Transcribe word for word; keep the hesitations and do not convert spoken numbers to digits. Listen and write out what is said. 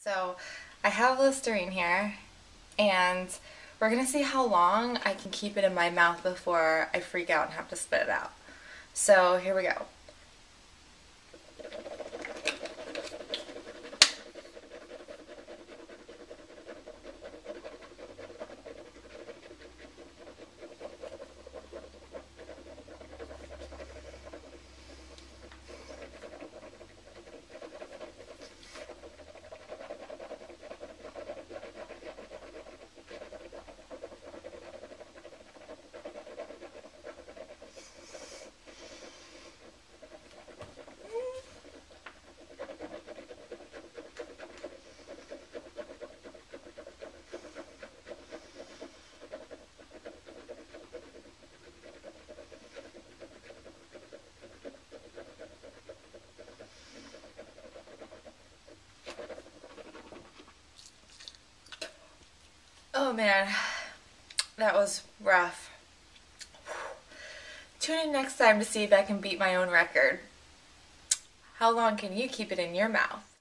So I have Listerine here, and we're gonna see how long I can keep it in my mouth before I freak out and have to spit it out. So here we go. Oh man, that was rough. Tune in next time to see if I can beat my own record. How long can you keep it in your mouth?